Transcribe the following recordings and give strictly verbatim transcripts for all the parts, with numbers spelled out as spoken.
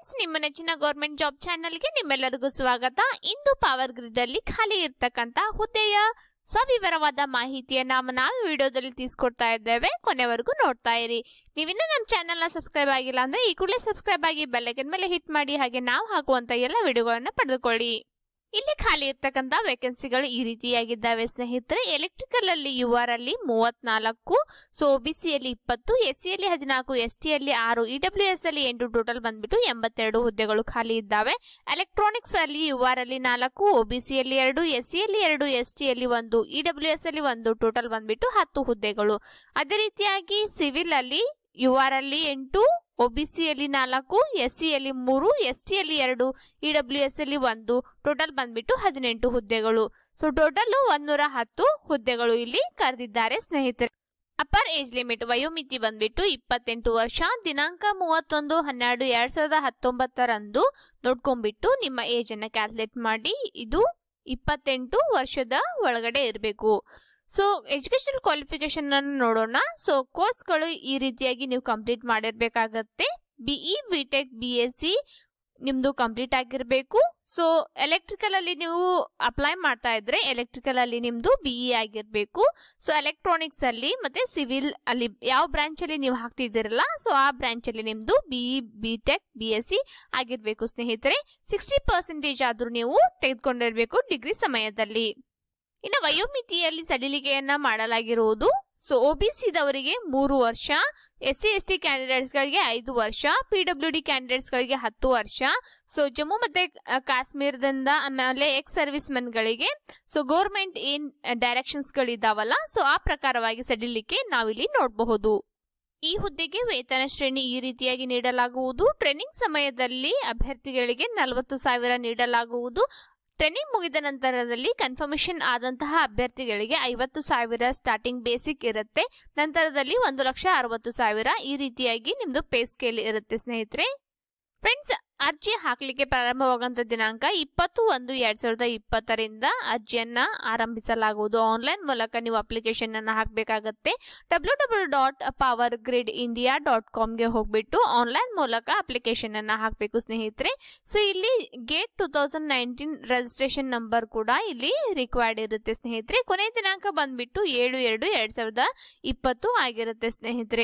Friends, ನಿಮ್ಮ ನೆಚ್ಚಿನ government job ಚಾನೆಲ್ಗೆ ನಿಮ್ಮೆಲ್ಲರಿಗೂ ಸ್ವಾಗತ. ಇಂದು ಪವರ್ ಗ್ರಿಡ್ ಅಲ್ಲಿ ಖಾಲಿ ಇರತಕ್ಕಂತ ಹುದ್ದೆಯ ಸವಿವರವಾದ ಮಾಹಿತಿಯನ್ನ ನಾವು ವಿಡಿಯೋದಲ್ಲಿ ತಿಳಿಸ್ಕೊಡ್ತಾ ಇದ್ದೇವೆ. ಕೊನೆವರೆಗೂ ನೋಡ್ತಾ ಇರಿ. ನೀವಿನ್ನೂ ನಮ್ಮ ಚಾನೆಲ್ ನ ಸಬ್ಸ್ಕ್ರೈಬ್ ಆಗಿಲ್ಲ ಅಂದ್ರೆ ಈ ಕೂಡಲೇ ಸಬ್ಸ್ಕ್ರೈಬ್ ಆಗಿ ಬೆಲ್ ಐಕಾನ್ ಮೇಲೆ ಹಿಟ್ ಮಾಡಿ. ಹಾಗೆ ನಾವು ಹಾಕುವಂತ ಎಲ್ಲ ವಿಡಿಯೋಗಳನ್ನ ಪಡೆದುಕೊಳ್ಳಿ. ಇಲ್ಲಿ ಖಾಲಿ ಇರ್ತಕ್ಕಂತ ವೇಕೆನ್ಸಿಗಳು ಈ ರೀತಿಯಾಗಿದ್ದಾವೆ ಸ್ನೇಹಿತರೆ. ಎಲೆಕ್ಟ್ರಿಕಲ್ ಅಲ್ಲಿ ಯು ಆರ್ ಅಲ್ಲಿ ಮೂವತ್ನಾಲ್ಕು, ಸೊ ಒಬಿಸಿ ಯಲ್ಲಿ ಇಪ್ಪತ್ತು, ಎಸ್ ಸಿ ಯಲ್ಲಿ ಹದಿನಾಲ್ಕು, ಎಸ್ ಟಿ ಯಲ್ಲಿ ಆರು, ಇ ಡಬ್ಲ್ಯೂ ಎಸ್ ಅಲ್ಲಿ ಎಂಟು, ಟೋಟಲ್ ಬಂದ್ಬಿಟ್ಟು ಎಂಬತ್ತೆರಡು ಹುದ್ದೆಗಳು ಖಾಲಿ ಇದ್ದಾವೆ. ಎಲೆಕ್ಟ್ರಾನಿಕ್ಸ್ ಅಲ್ಲಿ ಯು ಆರ್ ಅಲ್ಲಿ ನಾಲ್ಕು, ಒಬಿಸಿ ಯಲ್ಲಿ ಎರಡು, ಎಸ್ ಸಿ ಯಲ್ಲಿ ಎರಡು, ಎಸ್ ಟಿ ಯಲ್ಲಿ ಒಂದು, ಇ ಡಬ್ಲ್ಯೂ ಎಸ್ ಅಲ್ಲಿ ಒಂದು, ಟೋಟಲ್ ಬಂದ್ಬಿಟ್ಟು ಹತ್ತು ಹುದ್ದೆಗಳು. ಅದೇ ರೀತಿಯಾಗಿ ಸಿವಿಲ್ ಅಲ್ಲಿ ಯು ಆರ್ ಅಲ್ಲಿ ಎಂಟು, ಒಬಿಸಿ ಯಲ್ಲಿ ನಾಲ್ಕು, ಎಸ್ ಸಿ ಯಲ್ಲಿ ಮೂರು, ಎಸ್ ಟಿ ಯಲ್ಲಿ ಎರಡು, ಇ ಡಬ್ಲ್ಯೂ ಎಸ್ ಅಲ್ಲಿ ಒಂದು, ಟೋಟಲ್ ಬಂದ್ಬಿಟ್ಟು ಹದಿನೆಂಟು ಹುದ್ದೆಗಳು. ಸೊ ಟೋಟಲ್ ಒಂದೂರ ಹತ್ತು ಹುದ್ದೆಗಳು ಇಲ್ಲಿ ಕರೆದಿದ್ದಾರೆ ಸ್ನೇಹಿತರೆ. ಅಪ್ಪರ್ ಏಜ್ ಲಿಮಿಟ್ ವಯೋಮಿತಿ ಬಂದ್ಬಿಟ್ಟು ಇಪ್ಪತ್ತೆಂಟು ವರ್ಷ. ದಿನಾಂಕ ಮೂವತ್ತೊಂದು ಹನ್ನೆರಡು ಎರಡ್ ಸಾವಿರದ ಹತ್ತೊಂಬತ್ತರಂದು ನೋಡ್ಕೊಂಡ್ಬಿಟ್ಟು ನಿಮ್ಮ ಏಜ್ ಅನ್ನ ಕ್ಯಾಲ್ಕುಲೇಟ್ ಮಾಡಿ. ಇದು ಇಪ್ಪತ್ತೆಂಟು ವರ್ಷದ ಒಳಗಡೆ ಇರಬೇಕು. ಸೊ ಎಜುಕೇಶನಲ್ ಕ್ವಾಲಿಫಿಕೇಶನ್ ಅನ್ನು ನೋಡೋಣ. ಸೊ ಕೋರ್ಸ್ಗಳು ಈ ರೀತಿಯಾಗಿ ನೀವು ಕಂಪ್ಲೀಟ್ ಮಾಡಿರ್ಬೇಕಾಗತ್ತೆ. BE, BTech, B S C ನಿಮ್ದು ಕಂಪ್ಲೀಟ್ ಆಗಿರ್ಬೇಕು. ಸೊ ಎಲೆಕ್ಟ್ರಿಕಲ್ ಅಲ್ಲಿ ನೀವು ಅಪ್ಲೈ ಮಾಡ್ತಾ ಇದ್ರೆ ಎಲೆಕ್ಟ್ರಿಕಲ್ ಅಲ್ಲಿ ನಿಮ್ದು ಬಿಇ ಆಗಿರ್ಬೇಕು. ಸೊ ಎಲೆಕ್ಟ್ರಾನಿಕ್ಸ್ ಅಲ್ಲಿ ಮತ್ತೆ ಸಿವಿಲ್ ಅಲ್ಲಿ ಯಾವ ಬ್ರಾಂಚ್ ಅಲ್ಲಿ ನೀವು ಹಾಕ್ತಿದ್ದೀರಲ್ಲ, ಸೊ ಆ ಬ್ರಾಂಚ್ ಅಲ್ಲಿ ನಿಮ್ದು BE, BTech, B S C ಆಗಿರ್ಬೇಕು ಸ್ನೇಹಿತರೆ. ಸಿಕ್ಸ್ಟಿ ಪರ್ಸೆಂಟೇಜ್ ಆದ್ರೂ ನೀವು ತೆಗೆದುಕೊಂಡಿರ್ಬೇಕು ಡಿಗ್ರಿ ಸಮಯದಲ್ಲಿ. ಇನ್ನು ವಯೋಮಿತಿಯಲ್ಲಿ ಸಡಿಲಿಕೆಯನ್ನ ಮಾಡಲಾಗಿರುವುದು. ಸೊ ಒಬಿಸಿ ದವರಿಗೆ ಮೂರು ವರ್ಷ, S C S T candidates ಗಳಿಗೆ ಐದು ವರ್ಷ, ಪಿ ಡಬ್ಲ್ಯೂ ಡಿ ಕ್ಯಾಂಡಿಡೇಟ್ಸ್ ಗಳಿಗೆ ಹತ್ತು ವರ್ಷ. ಸೊ ಜಮ್ಮು ಮತ್ತೆ ಕಾಶ್ಮೀರದಿಂದ ಆಮೇಲೆ ಎಕ್ಸ್ ಸರ್ವಿಸ್ ಮೆನ್ ಗಳಿಗೆ ಸೊ ಗೌರ್ಮೆಂಟ್ ಏನ್ ಡೈರೆಕ್ಷನ್ಸ್ ಗಳಿದಾವಲ್ಲ, ಸೊ ಆ ಪ್ರಕಾರವಾಗಿ ಸಡಿಲಿಕೆ ನಾವಿಲ್ಲಿ ನೋಡಬಹುದು. ಈ ಹುದ್ದೆಗೆ ವೇತನ ಶ್ರೇಣಿ ಈ ರೀತಿಯಾಗಿ ನೀಡಲಾಗುವುದು. ಟ್ರೈನಿಂಗ್ ಸಮಯದಲ್ಲಿ ಅಭ್ಯರ್ಥಿಗಳಿಗೆ ನಲವತ್ತು ಸಾವಿರ ನೀಡಲಾಗುವುದು. ಟ್ರೈನಿಂಗ್ ಮುಗಿದ ನಂತರದಲ್ಲಿ ಕನ್ಫರ್ಮೇಶನ್ ಆದಂತಹ ಅಭ್ಯರ್ಥಿಗಳಿಗೆ ಐವತ್ತು ಸಾವಿರ ಸ್ಟಾರ್ಟಿಂಗ್ ಬೇಸಿಕ್ ಇರುತ್ತೆ. ನಂತರದಲ್ಲಿ ಒಂದು ಲಕ್ಷ ಅರವತ್ತು ಸಾವಿರ ಈ ರೀತಿಯಾಗಿ ನಿಮ್ದು ಪೇ ಸ್ಕೇಲ್ ಇರುತ್ತೆ ಸ್ನೇಹಿತರೆ. ಫ್ರೆಂಡ್ಸ್, ಅರ್ಜಿ ಹಾಕ್ಲಿಕ್ಕೆ ಪ್ರಾರಂಭವಾಗುವಂತ ದಿನಾಂಕ ಇಪ್ಪತ್ತು ಒಂದು ಎರಡ್ ಸಾವಿರದ ಇಪ್ಪತ್ತರಿಂದ ಅರ್ಜಿಯನ್ನ ಆರಂಭಿಸಲಾಗುವುದು. ಆನ್ಲೈನ್ ಮೂಲಕ ನೀವು ಅಪ್ಲಿಕೇಶನ್ ಅನ್ನ ಹಾಕಬೇಕಾಗತ್ತೆ. W W dot power grid India dot com ಗೆ ಹೋಗ್ಬಿಟ್ಟು ಆನ್ಲೈನ್ ಮೂಲಕ ಅಪ್ಲಿಕೇಶನ್ ಅನ್ನ ಹಾಕಬೇಕು ಸ್ನೇಹಿತರೆ. ಸೊ ಇಲ್ಲಿ GATE two thousand nineteen registration number ಕೂಡ ಇಲ್ಲಿ ರಿಕ್ವೈರ್ಡ್ ಇರುತ್ತೆ ಸ್ನೇಹಿತರೆ. ಕೊನೆ ದಿನಾಂಕ ಬಂದ್ಬಿಟ್ಟು ಏಳು ಎರಡು ಎರಡ್ ಸಾವಿರದ ಇಪ್ಪತ್ತು ಆಗಿರುತ್ತೆ ಸ್ನೇಹಿತರೆ.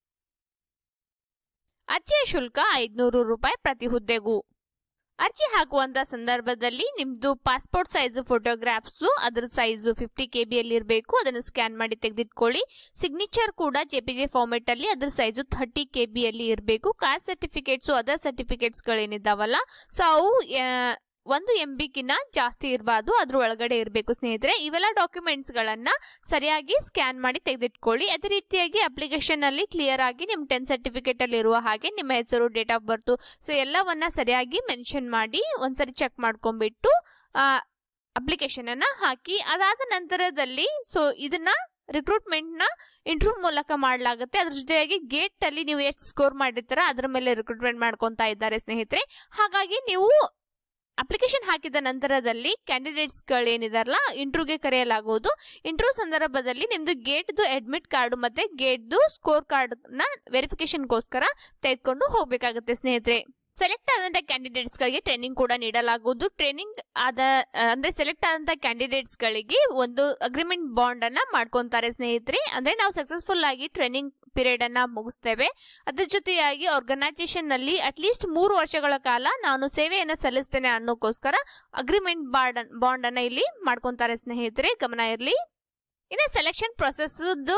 ಅರ್ಜಿಯ ಶುಲ್ಕ ಐದ್ನೂರು ರೂಪಾಯಿ ಪ್ರತಿ ಹುದ್ದೆಗೂ. ಅರ್ಜಿ ಹಾಕುವಂತ ಸಂದರ್ಭದಲ್ಲಿ ನಿಮ್ದು ಪಾಸ್ಪೋರ್ಟ್ ಸೈಜ್ ಫೋಟೋಗ್ರಾಫ್ಸ್ ಅದ್ರ ಸೈಜ್ ಫಿಫ್ಟಿ ಕೆ ಬಿ ಅಲ್ಲಿ ಇರಬೇಕು. ಅದನ್ನು ಸ್ಕ್ಯಾನ್ ಮಾಡಿ ತೆಗೆದಿಟ್ಕೊಳ್ಳಿ. ಸಿಗ್ನೇಚರ್ ಕೂಡ ಜೆಪಿಜೆ ಫಾರ್ಮೆಟ್ ಅಲ್ಲಿ ಅದ್ರ ಸೈಜ್ ಥರ್ಟಿ ಕೆ ಬಿ ಅಲ್ಲಿ ಇರಬೇಕು. ಕಾಸ್ಟ್ ಸರ್ಟಿಫಿಕೇಟ್ಸ್, ಅದರ್ ಸರ್ಟಿಫಿಕೇಟ್ಸ್ ಗಳೇನಿದಾವಲ್ಲ, ಸೊ ಅವು ಒಂದು ಎಂ ಬಿ ಕಿನ್ನ ಜಾಸ್ತಿ ಇರಬಾರ್ದು, ಅದ್ರ ಒಳಗಡೆ ಇರಬೇಕು ಸ್ನೇಹಿತರೆ. ಇವೆಲ್ಲ ಡಾಕ್ಯುಮೆಂಟ್ಸ್ ಗಳನ್ನ ಸರಿಯಾಗಿ ಸ್ಕ್ಯಾನ್ ಮಾಡಿ ತೆಗೆದಿಟ್ಕೊಳ್ಳಿ. ಅದೇ ರೀತಿಯಾಗಿ ಅಪ್ಲಿಕೇಶನ್ ಅಲ್ಲಿ ಕ್ಲಿಯರ್ ಆಗಿ ನಿಮ್ ಟೆನ್ ಸರ್ಟಿಫಿಕೇಟ್ ಅಲ್ಲಿ ಇರುವ ಹಾಗೆ ನಿಮ್ಮ ಹೆಸರು, ಡೇಟ್ ಆಫ್ ಬರ್ತ್, ಸೊ ಎಲ್ಲವನ್ನ ಸರಿಯಾಗಿ ಮೆನ್ಷನ್ ಮಾಡಿ ಒಂದ್ಸರಿ ಚೆಕ್ ಮಾಡ್ಕೊಂಡ್ಬಿಟ್ಟು ಅಪ್ಲಿಕೇಶನ್ ಅನ್ನ ಹಾಕಿ. ಅದಾದ ನಂತರದಲ್ಲಿ ಸೊ ಇದನ್ನ ರಿಕ್ರೂಟ್ಮೆಂಟ್ ನ ಇಂಟರ್ವ್ಯೂ ಮೂಲಕ ಮಾಡಲಾಗುತ್ತೆ. ಅದ್ರ ಜೊತೆಯಾಗಿ ಗೇಟ್ ಅಲ್ಲಿ ನೀವು ಎಷ್ಟು ಸ್ಕೋರ್ ಮಾಡಿರ್ತಾರ ಅದ್ರ ಮೇಲೆ ರಿಕ್ರೂಟ್ಮೆಂಟ್ ಮಾಡ್ಕೊಂತಾ ಇದ್ದಾರೆ ಸ್ನೇಹಿತರೆ. ಹಾಗಾಗಿ ನೀವು ಅಪ್ಲಿಕೇಶನ್ ಹಾಕಿದ ನಂತರದಲ್ಲಿ ಕ್ಯಾಂಡಿಡೇಟ್ಸ್ ಗಳೇನಿದಾರಲ್ಲ ಇಂಟರ್ವ್ಯೂಗೆ ಕರೆಯಲಾಗುವುದು. ಇಂಟರ್ವ್ಯೂ ಸಂದರ್ಭದಲ್ಲಿ ನಿಮ್ದು ಗೇಟ್ ಅಡ್ಮಿಟ್ ಕಾರ್ಡ್ ಮತ್ತೆ ಗೇಟ್ ಸ್ಕೋರ್ ಕಾರ್ಡ್ ನ ವೆರಿಫಿಕೇಶನ್ ಗೋಸ್ಕರ ತೆಗೆದುಕೊಂಡು ಹೋಗ್ಬೇಕಾಗುತ್ತೆ ಸ್ನೇಹಿತರೆ. ಸೆಲೆಕ್ಟ್ ಆದಂತ ಕ್ಯಾಂಡಿಡೇಟ್ಸ್ ಗಳಿಗೆ ಟ್ರೈನಿಂಗ್ ಕೂಡ ನೀಡಲಾಗುವುದು. ಟ್ರೈನಿಂಗ್ ಆದ ಅಂದ್ರೆ ಸೆಲೆಕ್ಟ್ ಆದಂತ ಕ್ಯಾಂಡಿಡೇಟ್ಸ್ ಗಳಿಗೆ ಒಂದು ಅಗ್ರಿಮೆಂಟ್ ಬಾಂಡ್ ಅನ್ನ ಮಾಡ್ಕೊಂತಾರೆ ಸ್ನೇಹಿತರೆ. ಅಂದ್ರೆ ನಾವು ಸಕ್ಸಸ್ಫುಲ್ ಆಗಿ ಟ್ರೈನಿಂಗ್ ಪೀರಿಯಡ್ ಅನ್ನ ಮುಗಿಸ್ತೇವೆ. ಅದ್ರ ಜೊತೆಯಾಗಿ ಆರ್ಗನೈಸೇಷನ್ ನಲ್ಲಿ ಅಟ್ಲೀಸ್ಟ್ ಮೂರು ವರ್ಷಗಳ ಕಾಲ ನಾನು ಸೇವೆಯನ್ನ ಸಲ್ಲಿಸ್ತೇನೆ ಅನ್ನೋಕೋಸ್ಕರ ಅಗ್ರಿಮೆಂಟ್ ಬಾಂಡ್ ಬಾಂಡ್ ಅನ್ನ ಇಲ್ಲಿ ಮಾಡ್ಕೊಂತಾರೆ ಸ್ನೇಹಿತರೆ, ಗಮನ ಇರಲಿ. ಇನ್ನು ಸೆಲೆಕ್ಷನ್ ಪ್ರೊಸೆಸ್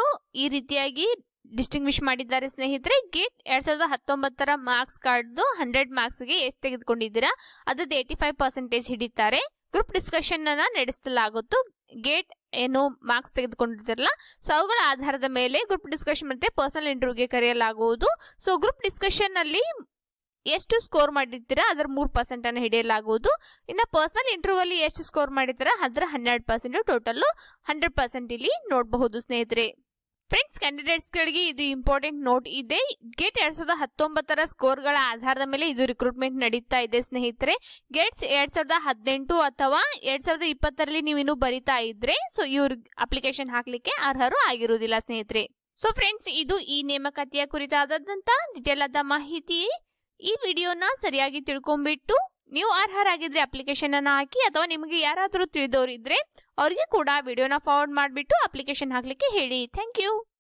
ಈ ರೀತಿಯಾಗಿ ಡಿಸ್ಟಿಂಗ್ವಿಶ್ ಮಾಡಿದ್ದಾರೆ ಸ್ನೇಹಿತರೆ. ಗೇಟ್ ಎರಡ್ ಸಾವಿರದ ಹತ್ತೊಂಬತ್ತರ ಮಾರ್ಕ್ಸ್ ಕಾರ್ಡ್ ಹಂಡ್ರೆಡ್ ಮಾರ್ಕ್ಸ್ ಗೆ ಎಷ್ಟು ತೆಗೆದುಕೊಂಡಿದ್ದೀರಾ ಅದ್ರದ್ದು ಏಟಿ ಫೈವ್ ಪರ್ಸೆಂಟೇಜ್ ಹಿಡಿತಾರೆ. ಗ್ರೂಪ್ ಡಿಸ್ಕಷನ್ ಅನ್ನ ನಡೆಸಲಾಗುತ್ತು. ಗೇಟ್ ಏನು ಮಾರ್ಕ್ಸ್ ತೆಗೆದುಕೊಂಡಿರ್ತಾರಲ್ಲ, ಸೊ ಅವುಗಳ ಆಧಾರದ ಮೇಲೆ ಗ್ರೂಪ್ ಡಿಸ್ಕಷನ್ ಮತ್ತೆ ಪರ್ಸನಲ್ ಇಂಟರ್ವ್ಯೂಗೆ ಕರೆಯಲಾಗುವುದು. ಸೊ ಗ್ರೂಪ್ ಡಿಸ್ಕಷನ್ ಅಲ್ಲಿ ಎಷ್ಟು ಸ್ಕೋರ್ ಮಾಡಿರ್ತೀರಾ ಅದರ ಮೂರ್ ಪರ್ಸೆಂಟ್ ಅನ್ನು ಹಿಡಿಯಲಾಗುವುದು. ಇನ್ನು ಪರ್ಸನಲ್ ಇಂಟರ್ವ್ಯೂ ಅಲ್ಲಿ ಎಷ್ಟು ಸ್ಕೋರ್ ಮಾಡಿರ್ತೀರಾ ಅದರ ಹನ್ನೆರಡು ಪರ್ಸೆಂಟ್, ಟೋಟಲ್ ಹಂಡ್ರೆಡ್ ಪರ್ಸೆಂಟ್ ಇಲ್ಲಿ ನೋಡಬಹುದು ಸ್ನೇಹಿತರೆ. ಫ್ರೆಂಡ್ಸ್, ಕ್ಯಾಂಡಿಡೇಟ್ಸ್ ಗಳಿಗೆ ಇದು ಇಂಪಾರ್ಟೆಂಟ್ ನೋಟ್ ಇದೆ. ಗೇಟ್ ಎರಡ್ ಸಾವಿರದ ಹತ್ತೊಂಬತ್ತರ ಸ್ಕೋರ್ ಗಳ ಆಧಾರದ ಮೇಲೆ ಇದು ರಿಕ್ರೂಟ್ಮೆಂಟ್ ನಡೀತಾ ಇದೆ ಸ್ನೇಹಿತರೆ. ಗೇಟ್ಸ್ ಎರಡ್ ಸಾವಿರದ ಹದಿನೆಂಟು ಅಥವಾ ಎರಡ್ ಸಾವಿರದ ಇಪ್ಪತ್ತರಲ್ಲಿ ನೀವು ಇನ್ನು ಬರಿತಾ ಇದ್ರೆ ಸೊ ಇವ್ರ ಅಪ್ಲಿಕೇಶನ್ ಹಾಕ್ಲಿಕ್ಕೆ ಅರ್ಹರು ಆಗಿರುವುದಿಲ್ಲ ಸ್ನೇಹಿತರೆ. ಸೊ ಫ್ರೆಂಡ್ಸ್, ಇದು ಈ ನೇಮಕಾತಿಯ ಕುರಿತಾದಂತ ಡಿಟೇಲ್ ಆದ ಮಾಹಿತಿ. ಈ ವಿಡಿಯೋನ ಸರಿಯಾಗಿ ತಿಳ್ಕೊಂಡ್ಬಿಟ್ಟು ನೀವು ಅರ್ಹರಾಗಿದ್ರೆ ಅಪ್ಲಿಕೇಶನ್ ಅನ್ನ ಹಾಕಿ, ಅಥವಾ ನಿಮಗೆ ಯಾರಾದರೂ ತಿಳಿದವರು ಇದ್ರೆ ಅವರಿಗೆ ಕೂಡ ವಿಡಿಯೋನ ಫಾರ್ವರ್ಡ್ ಮಾಡಿಬಿಟ್ಟು ಅಪ್ಲಿಕೇಶನ್ ಹಾಕ್ಲಿಕ್ಕೆ ಹೇಳಿ. Thank you.